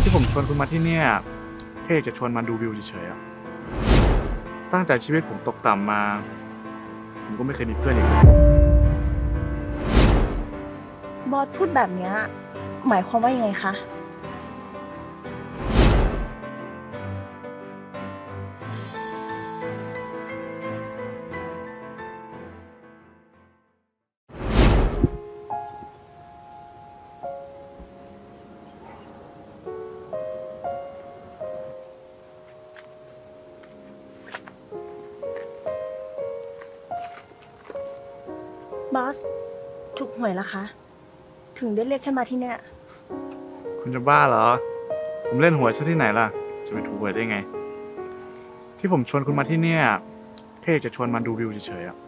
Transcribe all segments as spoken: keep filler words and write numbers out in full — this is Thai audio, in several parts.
ที่ผมชวนคุณมาที่เนี่ยแค่อยากจะชวนมาดูวิวเฉยๆอะตั้งแต่ชีวิตผมตกต่ำมาผมก็ไม่เคยมีเพื่อนอย่างนี้บอสพูดแบบนี้หมายความว่ายังไงคะบอสถูกหวยแล้วคะถึงได้เรียกแค่มาที่เนี่ยคุณจะบ้าเหรอผมเล่นหวยซะที่ไหนล่ะจะไปถูกหวยได้ไงที่ผมชวนคุณมาที่เนี่ยแค่อยากจะชวนมาดูวิวเฉยๆอะ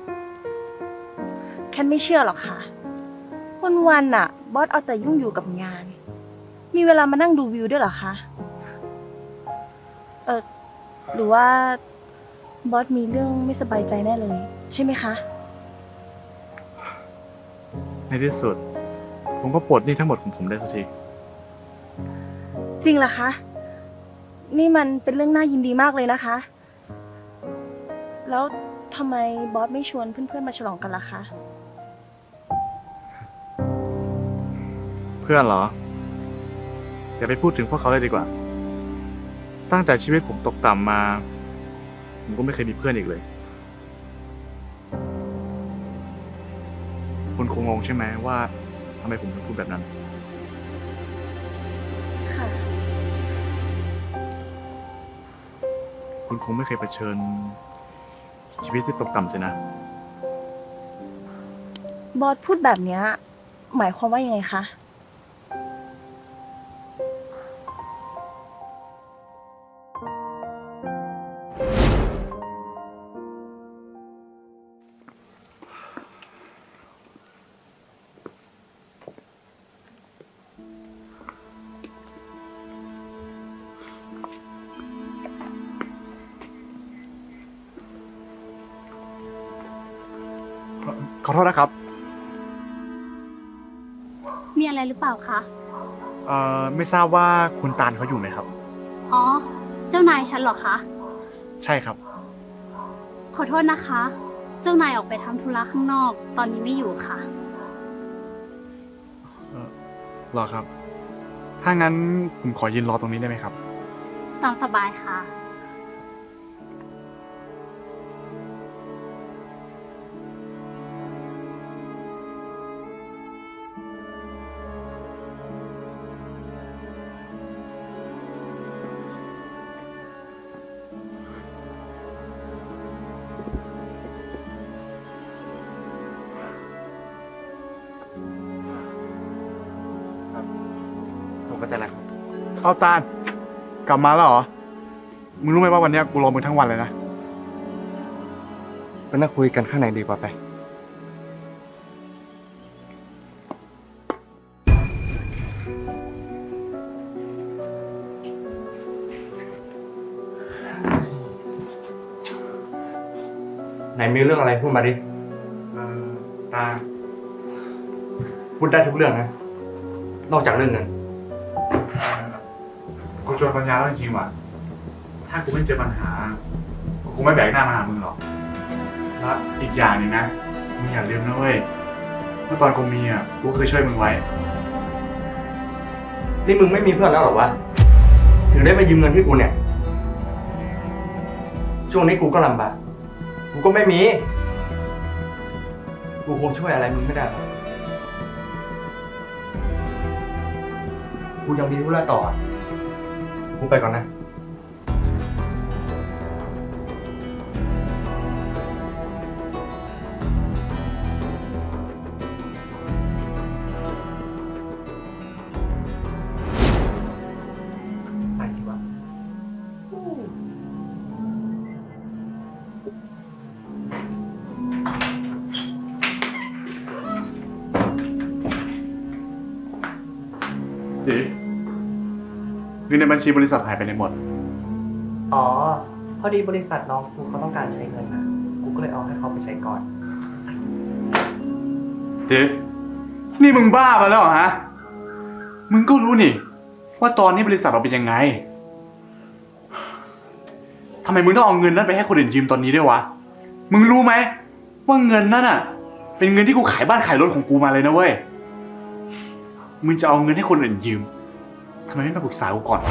แค่ไม่เชื่อหรอกค่ะวันๆน่ะบอสเอาแต่ยุ่งอยู่กับงานมีเวลามานั่งดูวิวด้วยเหรอคะเออหรือว่าบอสมีเรื่องไม่สบายใจแน่เลยใช่ไหมคะในที่สุดผมก็ปลดหนี้ทั้งหมดของผมได้สักทีจริงเหรอคะนี่มันเป็นเรื่องน่ายินดีมากเลยนะคะแล้วทำไมบอสไม่ชวนเพื่อนๆมาฉลองกันล่ะคะเพื่อนเหรออย่าไปพูดถึงพวกเขาเลยดีกว่าตั้งแต่ชีวิตผมตกต่ำมาผมก็ไม่เคยมีเพื่อนอีกเลยคุณคงงงใช่ไหมว่าทำไมผมถึงพูดแบบนั้นค่ะคุณคงไม่เคยเผชิญชีวิตที่ตกต่ำสินะบอสพูดแบบนี้หมายความว่ายังไงคะขอโทษนะครับมีอะไรหรือเปล่าคะเอ่อไม่ทราบว่าคุณตาลเขาอยู่ไหมครับอ๋อเจ้านายฉันเหรอคะใช่ครับขอโทษนะคะเจ้านายออกไปทำธุระข้างนอกตอนนี้ไม่อยู่ค่ะเออรอครับถ้างั้นผมขอยืนรอตรงนี้ได้ไหมครับตามสบายค่ะผมก็จะรักเอาตาลกลับมาแล้วเหรอมึงรู้ไหมว่าวันนี้กูรอมึงทั้งวันเลยนะไปนั่งคุยกันข้างในดีกว่าไปไหนมีเรื่องอะไรพูดมาดิเออตาพูดได้ทุกเรื่องนะนอกจากเรื่องเงินกูชวนปัญญาแล้วจริงๆว่ะถ้ากูไม่เจอปัญหากูคงไม่แบกหน้ามาหามึงหรอกแล้วอีกอย่างหนึ่งนะมึงอย่าลืมนะเว้ยเมื่อตอนกูมีอ่ะกูเคยช่วยมึงไว้นี่มึงไม่มีเพื่อนแล้วหรอวะถึงได้มายืมเงินที่กูเนี่ยช่วงนี้กูก็ลำบากกูก็ไม่มีกูคงช่วยอะไรมึงไม่ได้หรอกกูยังมีธุระต่อกูไปก่อนนะไปดีกว่าดิเงินในบัญชีบริษัทหายไปไหนหมดอ๋อพอดีบริษัทน้องกูเขาต้องการใช้เงินนะกูก็เลยเอาให้เขาไปใช้ก่อนดินี่มึงบ้าไปแล้วเหรอฮะมึงก็รู้นี่ว่าตอนนี้บริษัทเราเป็นยังไงทำไมมึงต้องเอาเงินนั้นไปให้คนอื่นยืมตอนนี้ด้วยวะมึงรู้ไหมว่าเงินนั่นอ่ะเป็นเงินที่กูขายบ้านขายรถของกูมาเลยนะเว้ยมึงจะเอาเงินให้คนอื่นยืมทำไมไม่มาปรึกษากูก่อนวะ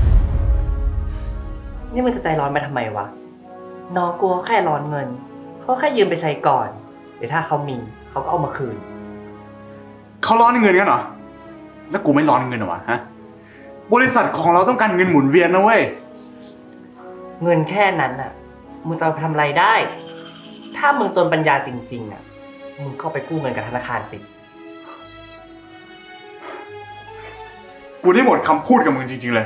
นี่มึงจะใจร้อนไปทำไมวะ น้องกลัวแค่ร้อนเงิน เขาแค่ยืมไปใช้ก่อน เดี๋ยวถ้าเขามีเขาก็เอามาคืนเขาร้อนเงินกันเหรอแล้วกูไม่ร้อนเงินเหรอวะฮะบริษัทของเราต้องการเงินหมุนเวียนนะเว้ยเงินแค่นั้นน่ะ มึงจะเอาไปทำอะไรได้ ถ้ามึงจนปัญญาจริงๆอ่ะ มึงก็ไปกู้เงินกับธนาคารสิกูได้หมดคำพูดกับมึงจริงๆเลย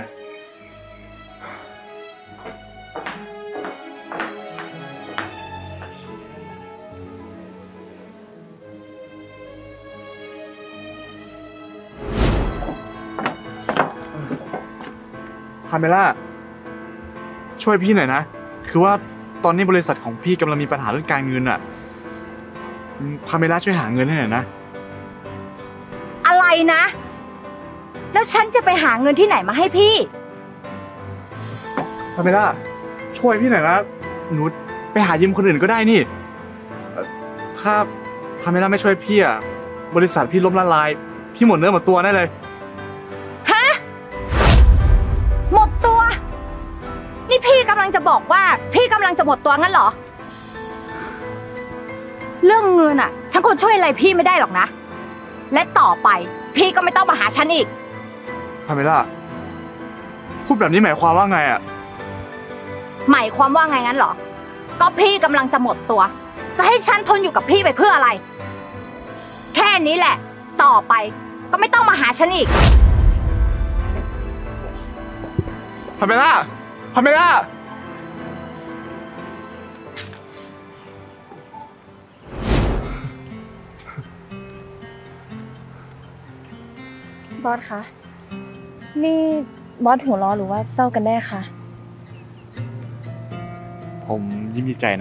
พาเมล่าช่วยพี่หน่อยนะคือว่าตอนนี้บริษัทของพี่กำลังมีปัญหาเรื่องการเงินอ่ะพาเมล่าช่วยหาเงินให้หน่อยนะอะไรนะ แล้วฉันจะไปหาเงินที่ไหนมาให้พี่พาเมล่าช่วยพี่หน่อยนะหนูไปหายืมคนอื่นก็ได้นี่เอ่อถ้าพาเมล่าไม่ช่วยพี่อ่ะบริษัทพี่ล้มละลายพี่หมดเนื้อหมดตัวแน่เลยฮะ หมดตัว นี่พี่กำลังจะบอกว่าพี่กำลังจะหมดตัวงั้นเหรอ เรื่องเงินอ่ะ ฉันคงช่วยอะไรพี่ไม่ได้หรอกนะ และต่อไปพี่ก็ไม่ต้องมาหาฉันอีกพาเมล่าพูดแบบนี้หมายความว่าไงอ่ะหมายความว่าไงงั้นเหรอ ก็พี่กำลังจะหมดตัว จะให้ฉันทนอยู่กับพี่ไปเพื่ออะไร แค่นี้แหละ ต่อไปก็ไม่ต้องมาหาฉันอีกพาเมล่าพาเมล่าบอสคะ นี่บอสหัวร้อนหรือว่าเศร้ากันแน่คะผมยิ้มดีใจนะ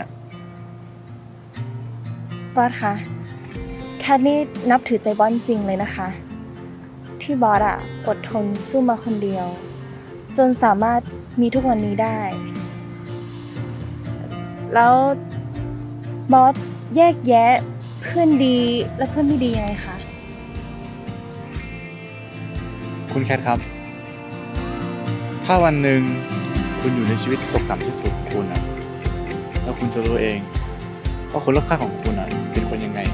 บอสคะ แคทนี่นับถือใจบอสจริงเลยนะคะ ที่บอสอะอดทนสู้มาคนเดียว จนสามารถมีทุกวันนี้ได้ แล้วบอสแยกแยะเพื่อนดีและเพื่อนไม่ดียังไงคะคุณแคทครับ ถ้าวันหนึ่งคุณอยู่ในชีวิตที่ตกต่ำที่สุดของคุณอ่ะแล้วคุณจะรู้เองว่าคนรอบข้างของคุณอ่ะเป็นคนยังไง